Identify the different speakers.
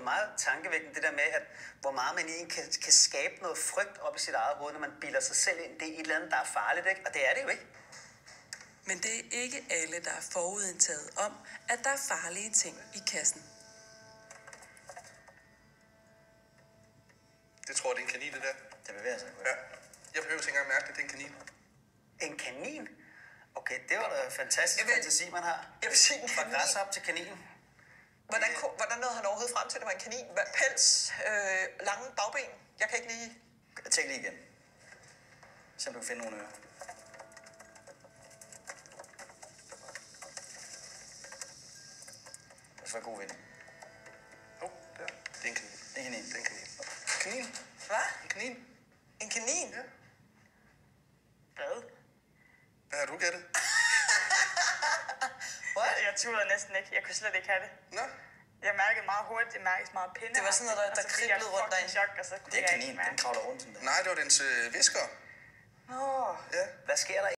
Speaker 1: meget tankevækkende, det der med, at hvor meget man egentlig kan skabe noget frygt op i sit eget hoved, når man bilder sig selv ind. Det er et eller andet, der er farligt, ikke? Og det er det jo ikke.
Speaker 2: Men det er ikke alle, der er forudindtaget om, at der er farlige ting i kassen.
Speaker 3: Det tror jeg, det er en kanin, det der.
Speaker 1: Det bevæger sig.
Speaker 3: Ja. Jeg behøver ikke engang mærke det, det er en kanin.
Speaker 1: En kanin? Okay, det var da en fantastisk fantasi, man har.
Speaker 4: Jeg vil sige en
Speaker 1: Fra
Speaker 4: kanin.
Speaker 1: græs op til kaninen.
Speaker 4: Hvordan nåede han overhovedet frem til, at det var en kanin? Pels, lange bagben. Jeg kan ikke lige...
Speaker 1: Tænk lige igen. Se om du kan finde nogle ører. Det var god ved det.
Speaker 3: Der. Det er en kanin.
Speaker 1: Det er en kanin.
Speaker 3: Det er en kanin. Kanin?
Speaker 4: Hvad?
Speaker 3: En kanin?
Speaker 4: En kanin?
Speaker 3: Ja.
Speaker 5: Hvad?
Speaker 3: Hvad har du gættet?
Speaker 5: Jeg turde næsten ikke. Jeg kunne slet ikke have det.
Speaker 3: Nå?
Speaker 5: Jeg mærkede meget hurtigt, det mærkede meget pinde.
Speaker 4: Det var sådan noget, der kriblede rundt derinde.
Speaker 5: Chok, og så kunne
Speaker 1: Det er
Speaker 5: jeg ikke
Speaker 1: kanin.
Speaker 5: mærke.
Speaker 1: Den kravler rundt sådan der.
Speaker 3: Nej, det var dens visker.
Speaker 4: Åh.
Speaker 3: Ja.
Speaker 1: Hvad sker der